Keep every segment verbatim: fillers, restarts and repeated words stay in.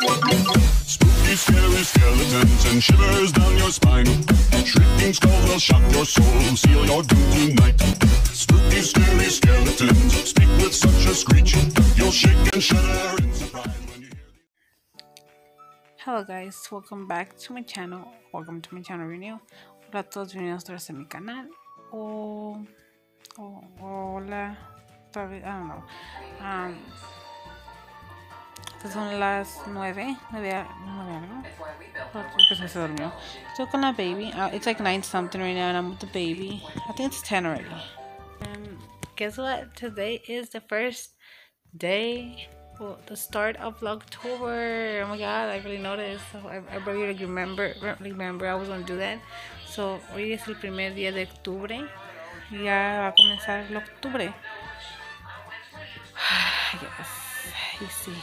Spooky, scary skeletons and shivers down your spine. Shrieking skulls will shock your soul, seal your doom tonight. Spooky, scary skeletons speak with such a screech. You'll shake and shudder in surprise when you hear these. Hello guys, welcome back to my channel. Welcome to my channel renew. Hola a todos, bienvenidos otra vez a mi canal. O, o hola, tal vez, I don't know. Um, estas son las nueve, nueve, nueve algo. Porque se durmió. Estoy con la baby. Uh, it's like nine something right now, and I'm with the baby. I think it's ten already. And guess what? Today is the first day. Well, the start of Vlogtober. Oh my god, I really noticed. I, I really remember, remember I was going to do that. So, hoy es el primer día de octubre. Y ya va a comenzar el octubre. Yes, you see.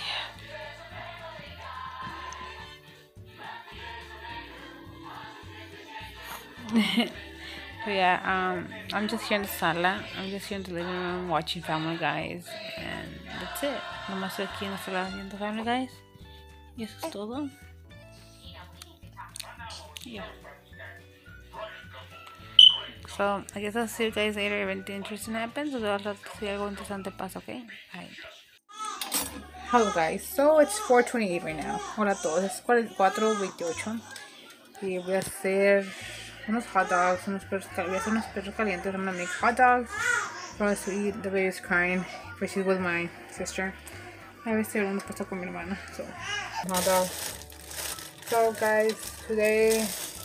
So yeah, um, I'm just here in the sala. I'm just here in the living room watching Family Guys. And that's it. Nomás estoy aquí en la sala viendo Family Guys. Y eso es todo. Yeah. So, I guess I'll see you guys later if anything interesting happens. O sea, si algo interesante pasa, okay? Bye. Hello guys, so it's four twenty-eight right now. Hola a todos, es cuatro veintiocho. Y voy a hacer unos hot dogs, unos perros, voy a hacer unos perros calientes. I'm gonna make hot dogs for us to eat. The baby's crying, but she's with my sister. A veces hablando pasa con mi hermana. So, hot dogs. So guys, today,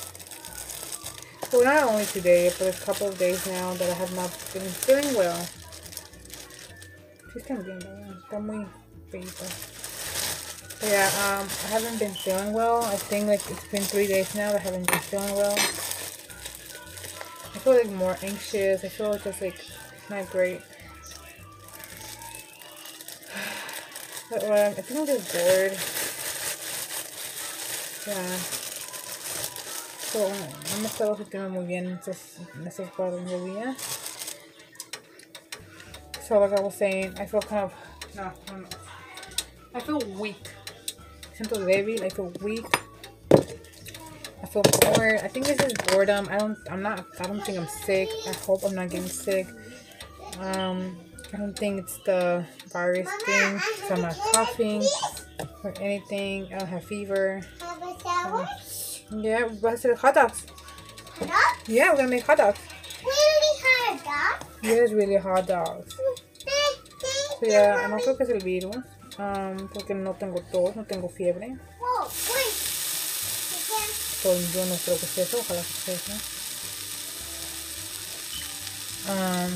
well, not only today, but a couple of days now that I have not been feeling well. She's kind of being bad. Está muy feita. But yeah, um, I haven't been feeling well. I think like it's been three days now that I haven't been feeling well. I feel like more anxious. I feel just like not great. But um, I think I'm just bored. Yeah. So, no me estaba sintiendo muy bien en estos, en estos cuatro días. So like I was saying, I feel kind of, no, no, no. I feel weak. Siento débil, I feel weak. I feel bored. I think this is boredom. I don't, I'm not, I don't think I'm sick. I hope I'm not getting sick. Um, I don't think it's the virus thing. So I'm not coughing or anything. I don't have fever. Um, yeah, we're going to make hot dogs. Hot dogs? Yeah, we're going to make hot dogs. Really hot dogs? Yes, really hot dogs. So yeah, no creo que es el virus. Um, porque no tengo tos, no tengo fiebre. Whoa, wait. So, yo no creo que sea eso, ojalá que sea eso. Um,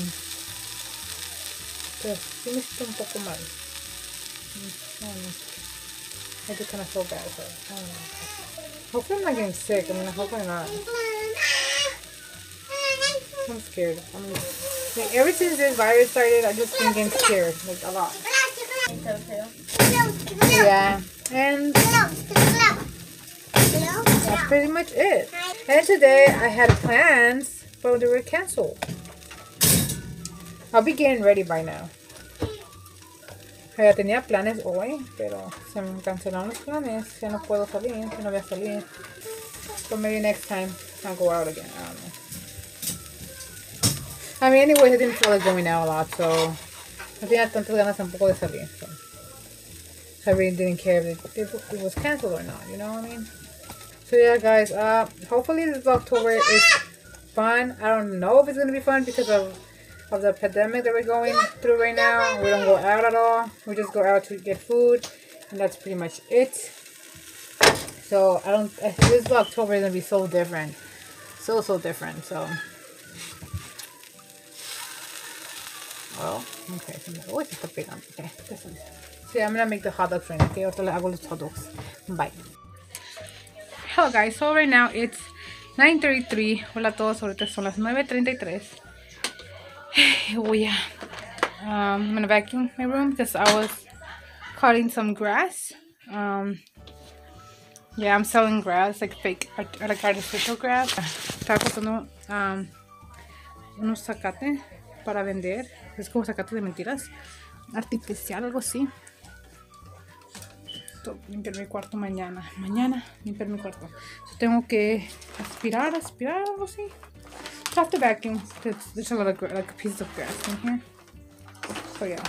pero sí me siento un poco mal. Um, I just kind of feel bad, but I don't know. Hopefully I'm not getting sick. I mean, I hope I'm not. I'm scared. I'm, like, ever since this virus started, I've just been getting scared, like a lot. Yeah, and that's pretty much it. And today I had plans, but they were canceled. I'll be getting ready by now. Ya tenía planes hoy, pero se me cancelaron los planes. Ya no puedo salir, ya no voy a salir. So maybe next time I'll go out again. I don't know. I mean, anyways, I didn't feel like going out a lot, so no tenía tantas ganas tampoco de salir. So, so I really didn't care if it, if it was canceled or not, you know what I mean? So yeah, guys, uh, hopefully this Vlogtober is fun. I don't know if it's gonna be fun because of of the pandemic that we're going through right now. We don't go out at all. We just go out to get food, and that's pretty much it. So I don't. This Vlogtober is gonna be so different, so so different. So. Oh, okay. Oh, se está pegando. Okay, listen. So yeah, I'm gonna make the hot dogs right now. Okay, ahorita le hago los hot dogs. Bye. Hello guys, so right now it's nine thirty-three. Hola a todos, ahorita son las nueve treinta y tres. Voy a, um, I'm gonna vacuum my room because I was cutting some grass. Um, yeah, I'm selling grass, like fake, like artificial grass. Estaba cortando um, unos zacate para vender. Es como zacate de mentiras. Artificial, algo así. necesito limpiar mi cuarto mañana. Mañana limpiar mi cuarto. So, tengo que aspirar, aspirar, algo así. I have to vacuum. There's, there's a lot of like pieces of grass in here. So yeah.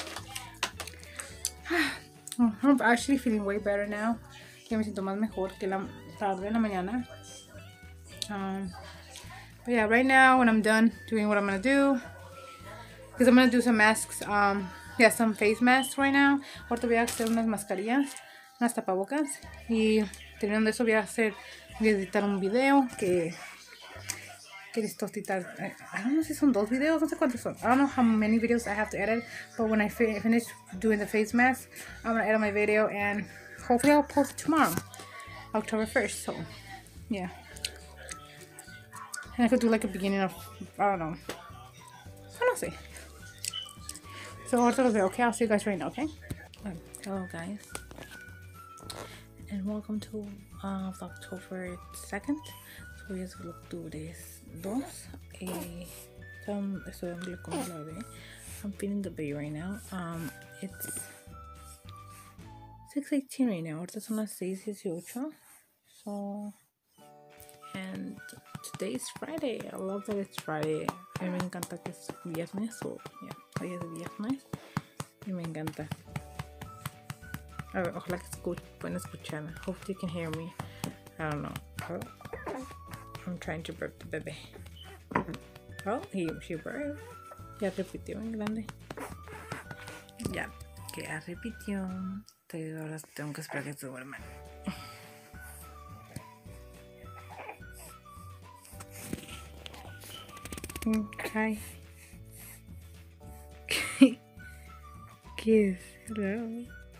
I'm actually feeling way better now. Ya me siento más mejor que la tarde en la mañana. Um, but yeah, right now when I'm done doing what I'm gonna do, because I'm gonna do some masks. Um, yeah, some face masks right now. Ahorita voy a hacer unas mascarillas, unas tapabocas. Y terminando eso voy a hacer, voy a editar un video que que necesito editar. I don't know si son dos videos, no sé cuántos son. I don't know how many videos I have to edit, but when I fi finish doing the face mask, I'm gonna edit my video and hopefully I'll post it tomorrow, October first. So yeah, and I could do like a beginning of, I don't know, I don't know. So ahorita los veo, okay? I'll see you guys right now, okay? Right. Hello guys, and welcome to uh, Vlogtober second. So hoy es Vlogtober dos. Eh, estoy dándole con la bebé. I'm feeding the baby right now. Um, it's six eighteen right now. Ahorita son las seis dieciocho. So, and today is Friday. I love that it's Friday. A mí me encanta que es viernes. So, yeah, hoy es viernes. Y me encanta. A ver, ojalá que escuch pueden escuchar. Hopefully you can hear me. I don't know. Oh, I'm trying to burp the baby. Oh, he, she burped. Ya repitió en grande. Ya, que ya repitió. Entonces ahora tengo que esperar que se duerman. Okay. Kiss. Hello.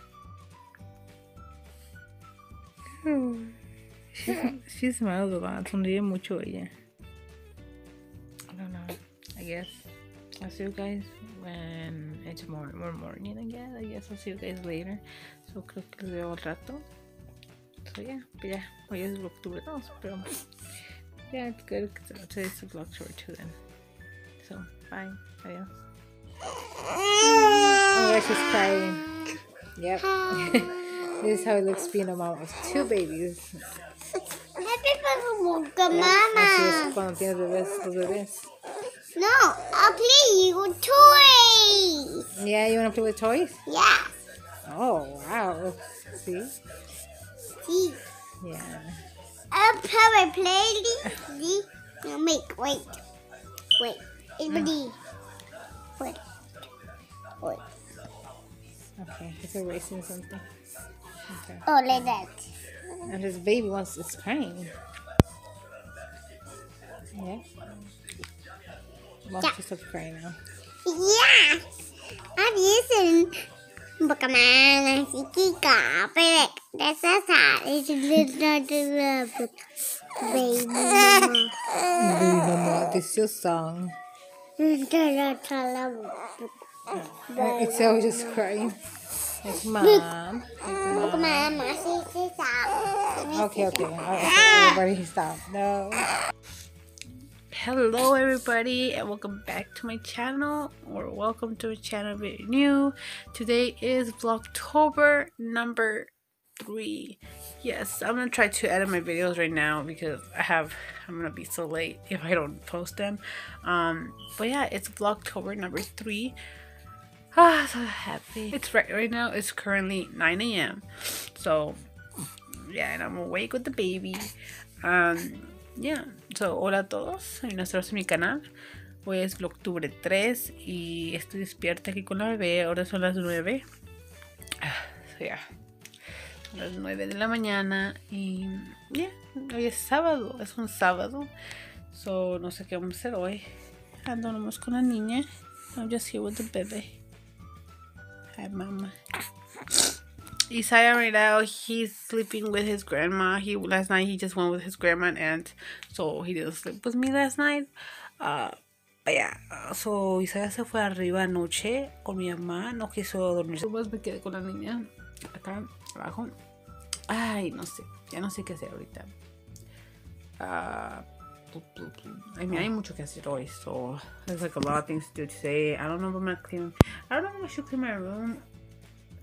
Oh. She, she smiles a lot. Sonríe mucho ella. I don't know. I guess I'll see you guys when it's more, more morning. I guess. I guess I'll see you guys later. So creo que les veo al rato. So yeah, but yeah, hoy es Vlogtober dos, pero yeah, it's good. Today's the Vlogtober two then. So bye. Adios. Oh yeah, she's crying. Yep. This is how it looks being a mom of two babies. Así es cuando tienes bebés, los bebés. No, I'll play with toys. Yeah, you want to play with toys? Yes. Oh, wow. See? See. Yeah. I'll probably play this. No, make, wait. Wait. Everybody. Wait. Wait. Okay, he's erasing something. Okay. Oh, like that. And his baby wants, it's crying. Yeah. Well, Yeah. she stopped crying now. Yeah. I'm using Pokemon. Kika. But that's sad. It's not the love. Baby mama. Baby mama, this is your song. It's It's always just crying. It's mom. It's mom. Okay, okay. Alright, everybody stop. No. Hello everybody and welcome back to my channel, or welcome to a channel very new. Today is Vlogtober number three. Yes, I'm gonna try to edit my videos right now because I have I'm gonna be so late if I don't post them. Um but yeah, it's Vlogtober number three. Ah, so happy. It's right right now it's currently nine A M So yeah, and I'm awake with the baby. Um yeah, so hola a todos, bienvenidos a mi canal. Hoy es Vlogtober tres y estoy despierta aquí con la bebé. Ahora son las nueve. So yeah, son las nueve de la mañana y yeah, hoy es sábado, es un sábado. So no sé qué vamos a hacer hoy. Ando nomás con la niña. I'm just here with the baby. Hi mama. Isaiah right now, he's sleeping with his grandma. He last night he just went with his grandma and aunt, so he didn't sleep with me last night. Uh, but yeah, so Isaiah se fue arriba anoche con mi mamá, no quiso dormir. Pues me quedé con la niña acá abajo. Ay, no sé, ya no sé qué hacer ahorita. Uh, I mean, hay mucho que hacer hoy, so there's like a lot of things to do today. I don't know if I'm gonna clean. I don't know if I should clean my room.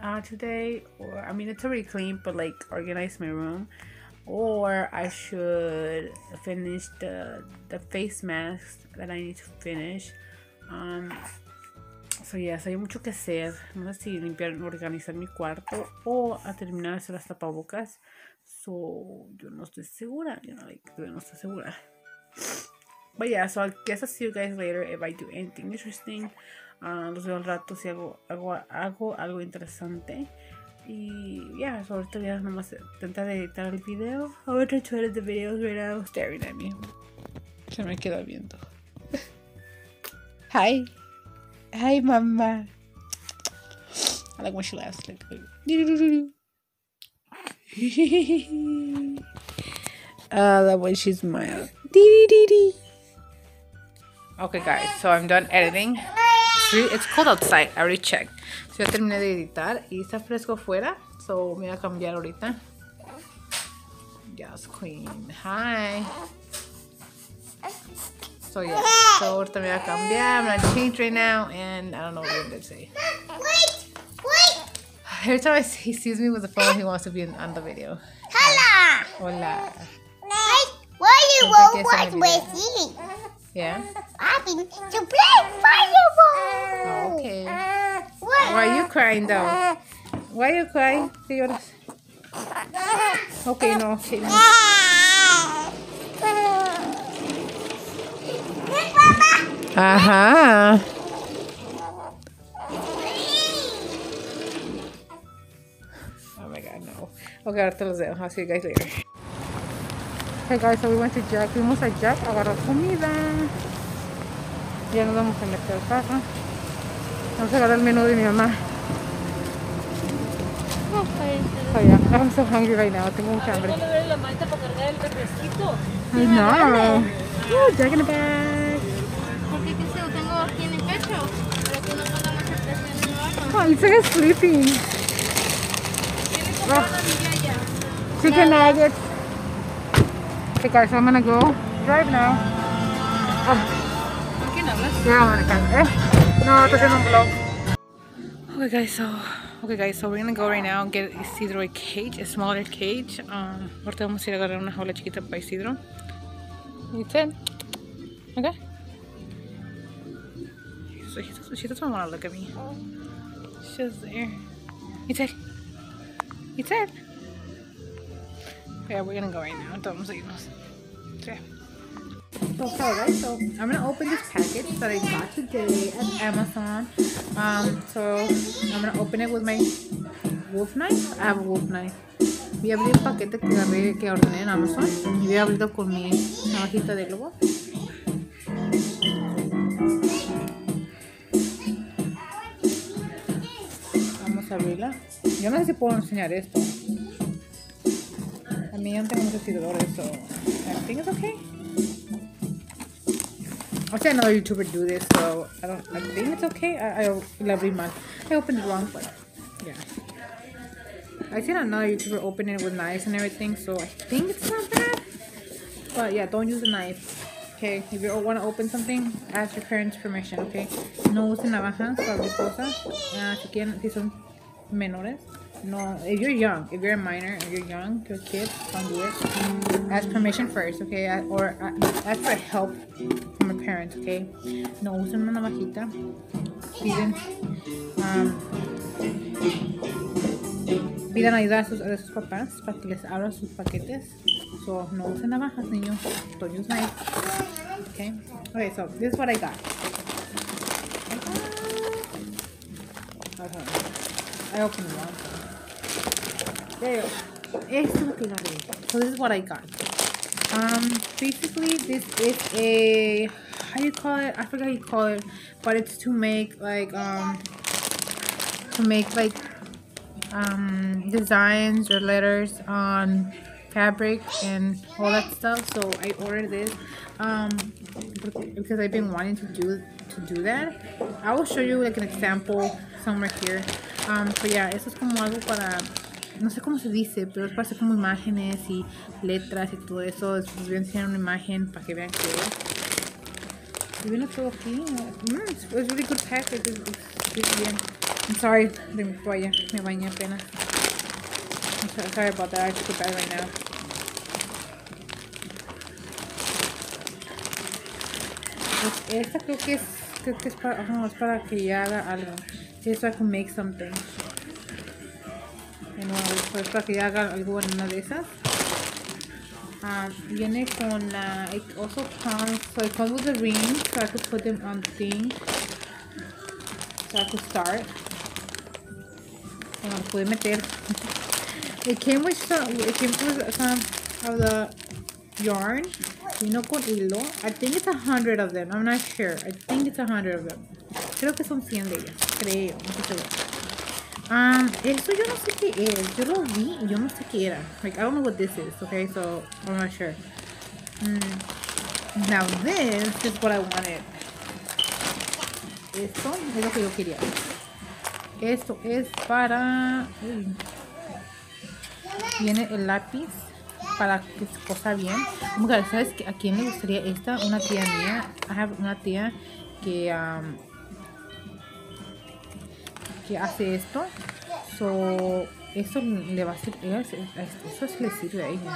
uh, today, or I mean it's already clean, but like organize my room, or I should finish the the face mask that I need to finish. Um, so yes, hay mucho que hacer. No sé si limpiar, organizar mi cuarto o a terminar de hacer las tapabocas. So yo no estoy segura, you know, like yo no estoy segura. But yeah, so I guess I'll see you guys later if I do anything interesting. Uh, los veo al rato si hago, hago, hago algo interesante. Y yeah, so ahorita ya nomás intentar editar el video. I'm gonna try to edit the videos right now, staring at me. Se me queda viendo. Hi. Hi, mama. I like when she laughs. Like, I love when she smiles. Okay, guys, so I'm done editing. It's, really, it's cold outside. I already checked. So ya terminé de editar y está fresco fuera. So me voy a cambiar ahorita. Yes, queen. Hi. So yeah. So ahorita me voy a cambiar. I'm gonna change right now, and I don't know what I'm gonna say. Wait, wait. Every time I see, he sees me with the phone, he wants to be in, on the video. Hola. Hola. Wait, why you won't watch with me? Yeah. I've been to play fireball. Oh, okay. What? Why are you crying though? Why are you crying? ¿Qué lloras? Okay, no. Okay, no. Ajá. Oh my god, no. Okay, ahorita los veo. I'll see you guys later. Hey guys, so we went to Jack. Fuimos a Jack a agarrar comida. Ya nos vamos a meter al carro. Vamos a agarrar el menú de mi mamá. Oh yeah, I'm so hungry right now. Tengo mucha hambre. I know. Oh, Jack in the bag. Porque que se lo tengo aquí en el pecho, pero que no podemos hacer presión en el baño. Oh, looks like it's sleeping. Oh. Chicken nuggets. Okay guys, so I'm gonna go drive now. Oh. Yeah, I'm gonna eh? No, estoy haciendo un vlog. Okay guys, so okay guys, so we're gonna go right now and get Isidro a cage, a smaller cage. Um, ahorita vamos a ir a agarrar una jaula chiquita para Isidro. You said, okay. So she doesn't, she doesn't want to look at me. She's just there. You said, you said. Yeah, we're gonna go right now. Vamos a irnos. Okay. So, okay, guys, so I'm gonna open this package that I got today at Amazon. Um, so I'm gonna open it with my wolf knife. I have a wolf knife. Voy a abrir el paquete que agarré, que ordené en Amazon. Y voy a abrirlo con mi navajita de lobo. Vamos a abrirla. Yo no sé si puedo enseñar esto. A mí no tengo muchos seguidores, so I think it's okay. I've seen another YouTuber do this, so I don't. I think it's okay. I, I la abrí mal. I opened it wrong, but yeah. I seen another YouTuber open it with knives and everything, so I think it's not bad. But yeah, don't use a knife. Okay, if you want to open something, ask your parents' permission. Okay, no usen navajas para abrir cosas. Uh, si quieren, si son menores. No, if you're young, if you're a minor, if you're young, you're a kid, don't do it. Ask permission first, okay? Or ask for help from your parents, okay? No usen una navajita. Piden, um, pidan ayuda a sus, a sus papás para que les abran sus paquetes. So, no usen navajas, niños. Don't use knife. Okay? Okay, so this is what I got. Okay. I opened it wrong. There. So this is what I got. Um, basically this is a, how do you call it? I forgot how you call it, but it's to make like um to make like um designs or letters on fabric and all that stuff. So I ordered this um because I've been wanting to do to do that. I will show you like an example somewhere here. Um, but yeah, eso es como algo para, no sé cómo se dice, pero es para hacer como imágenes y letras y todo eso. Les voy a enseñar una imagen para que vean que es. Y viene todo aquí. Mm, it's, it's really good package. It's, it's bien. I'm sorry, de mi toalla. Me bañé apenas. I'm so, sorry about that. I have to go bed right now. Pues esta creo que es, creo que es para, no, es para que ya haga algo. Sí, so I can make something. De nuevo, so es para que ya haga algo en una de esas. Um, viene con la, uh, it also comes, so it comes with the rings, so I could put them on the thing. So I could start. Bueno, pude meter. It came with some, it came with some of the yarn. Vino con hilo. I think it's a hundred of them. I'm not sure. I think it's a hundred of them. Creo que son cien de ellas. Creo. No estoy segura. Um, esto yo no sé qué es. Yo lo vi y yo no sé qué era. Like, I don't know what this is. Okay, so I'm not sure. Mm. Now this is what I wanted. Esto es lo que yo quería. Esto es para... Uy. Viene el lápiz para que se cosa bien. Oh my God, ¿sabes a quién le gustaría esta? Una tía mía. I have una tía que... Um, que hace esto. So, esto le va a hacer... Esto se le sirve a ella.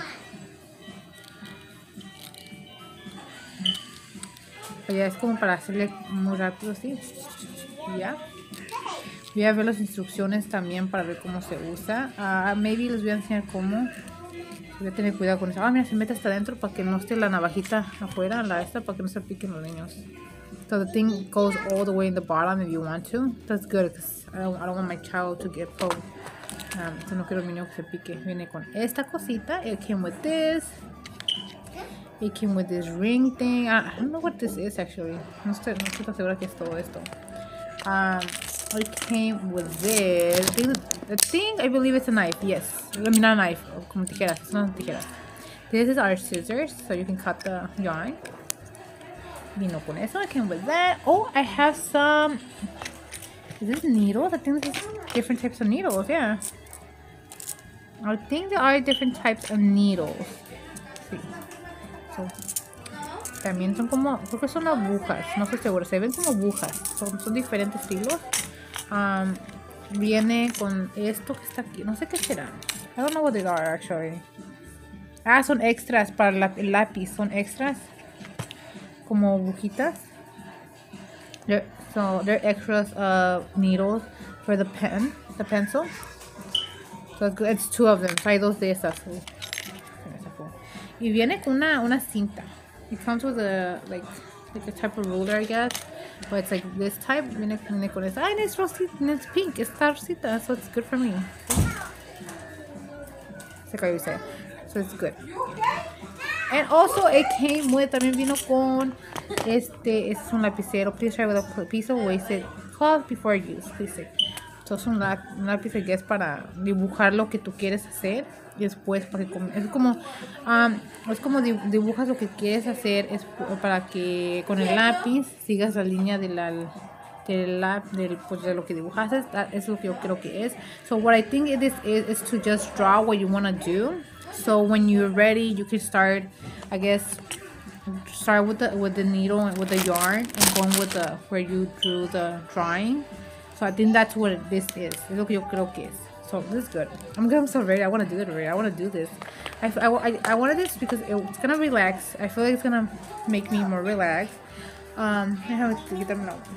Ya es como para hacerle muy rápido así. Ya. Voy a ver las instrucciones también para ver cómo se usa. Uh, maybe les voy a enseñar cómo. Voy a tener cuidado con eso. Ah, mira, se mete hasta adentro para que no esté la navajita afuera, la esta, para que no se piquen los niños. So the thing goes all the way in the bottom if you want to. That's good because I don't, I don't want my child to get poked. Um, so no quiero el niño que se pique. Viene con esta cosita. It came with this. It came with this ring thing. I, I don't know what this is actually. No estoy, no estoy tan segura que es todo esto. Um, it came with this. The thing, I believe it's a knife. Yes. I mean, not a knife. Como tijeras. It's not tijeras. This is our scissors, so you can cut the yarn. Vino con eso. It came with that. Oh, I have some. Is this needles? I think this is different types of needles. Yeah. I think there are different types of needles. Sí. So, también son como, creo que son agujas, no estoy segura, se ven como agujas, son, son diferentes estilos. Um, viene con esto que está aquí, no sé qué será. I don't know what they are actually. Ah, son extras para la, el lápiz, son extras como agujitas. They're, so they're extras uh, needles for the pen, the pencil. So it's, good. It's two of them, so hay dos de esas. Y viene con una, una cinta. It comes with a like like a type of ruler, I guess, but it's like this type. Viene, viene con esa. Ah, and it's rosita, and it's pink. It's rosita, so it's good for me. It's like how you say. So it's good. And also it came with, también vino con este, es un lapicero. Please try with a piece of wasted cloth before use. Please say. So es un, lap, un lápiz que es para dibujar lo que tú quieres hacer. Y después para que, es como um, es como dibujas lo que quieres hacer, es para que con el lápiz sigas la línea de la del, del, pues, de lo que dibujaste. Eso es lo que yo creo que es. So what I think it is is, is to just draw what you want to do. So when you're ready, you can start, I guess, start with the with the needle and with the yarn and going with the where you drew the drawing. So I think that's what this is. Es lo que yo creo que es. So this is good. I'm, I'm so ready. I want to do it already. I want to do this. I, I, I, I wanted this because it, it's going to relax. I feel like it's going to make me more relaxed. Um, I have to get them out.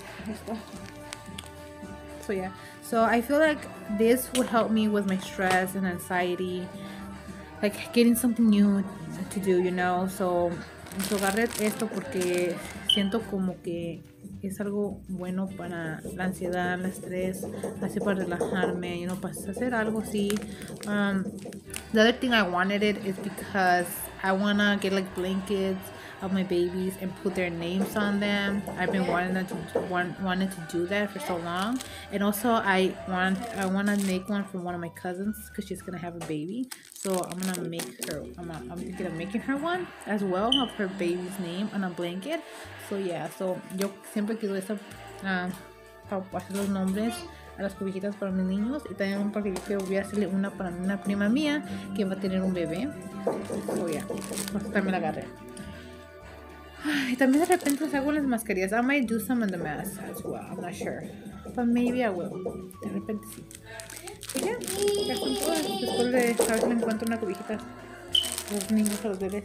So yeah. So I feel like this would help me with my stress and anxiety. Like getting something new to do, you know. So, so agarré esto porque siento como que es algo bueno para la ansiedad, el estrés, así para relajarme, you know, para hacer algo así. Um, the other thing I wanted it is because I wanna get like blankets of my babies and put their names on them. I've been wanting to want, wanted to do that for so long, and also I want I want to make one for one of my cousins because she's gonna have a baby. So I'm gonna make her. I'm I'm thinking of making her one as well of her baby's name on a blanket. So yeah. So yo siempre quiero esa uh, para hacer los nombres a las cobijitas para mis niños, y también porque yo quiero voy a hacerle una para una prima mía que va a tener un bebé. So yeah. Pues también la agarré. Y también de repente les hago las mascarillas. I might do some in the mask as well. I'm not sure. But maybe I will. De repente sí. Y ya, ya son todas. Después de a ver si le encuentro una cobijita a los niños, a los bebés.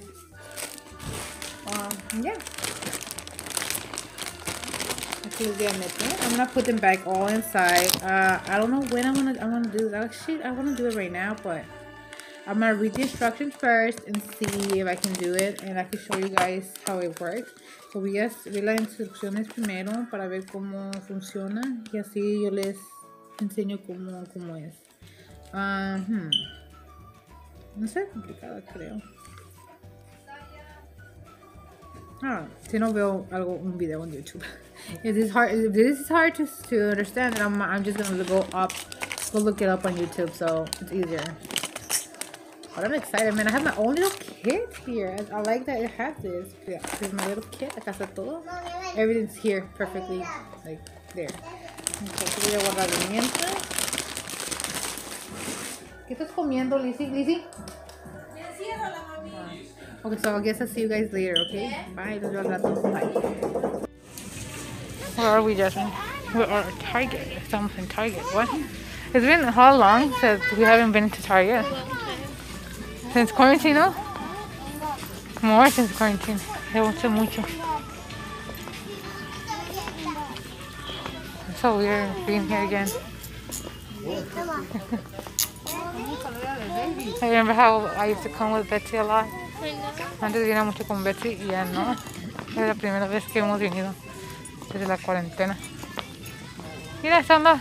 Um, yeah. I'm gonna put them back all inside. Uh, I don't know when I'm gonna I'm gonna do that. Shit, I wanna do it right now, but I'm gonna read the instructions first and see if I can do it, and I can show you guys how it works. So voy a ver las instrucciones primero para ver cómo funciona y así yo les enseño cómo, cómo es. Uh, hmm. No sé, complicado creo. Ah, si no veo algo un video on YouTube. If this is hard, if this is hard to to understand, I'm I'm just gonna go up, go look it up on YouTube, so it's easier. But I'm excited, man. I have my own little kit here. I, I like that it has this. Yeah, here's my little kit. Acá está todo. Everything's here perfectly, like there. Entonces voy a guardar mientras. ¿Qué estás comiendo, Lizzie? Lizzie? Okay, so I guess I'll see you guys later, okay? Bye. Los veo al rato. Bye. Where are we, Jasmine? We are at Target. Estamos in Target. What? It's been how long since we haven't been to Target? Since quarantine, no? More since quarantine. Llevo mucho. It's so weird being here again. I remember how I used to come with Betsy a lot. Antes venía mucho con Betsy y ya no. Es la primera vez que hemos venido desde la cuarentena. Mira, están las.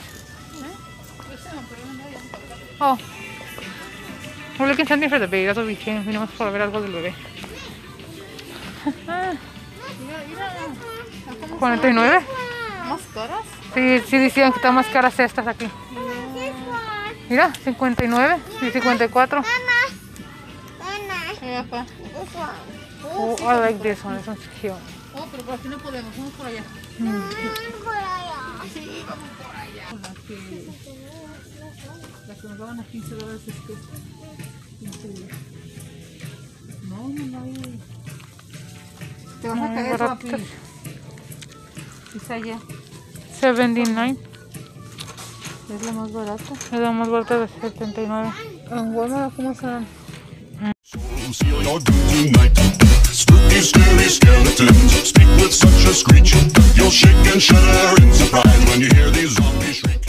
Oh. We're looking something for the baby. That's what we came. Vinimos para ver algo del bebé. ¿cuarenta y nueve? ¿Más caras? Sí, sí decían que están más caras estas aquí. Mira, cincuenta y nueve y cincuenta y cuatro. Oh, I like this one. This one's cute. Oh, pero por aquí no podemos. Vamos por allá. Mm. Por allá. Sí, vamos por allá. Las que nos daban a quince dólares es que quince días. No, no, no. Te vas a caer eso aquí. Es allá. setenta y nueve. Es la más barata. Es la más barata de setenta y nueve. En Walmart, ¿cómo serán? Seal your doom tonight. Spooky, scary skeletons speak with such a screech. You'll shake and shudder in surprise when you hear these zombies shriek.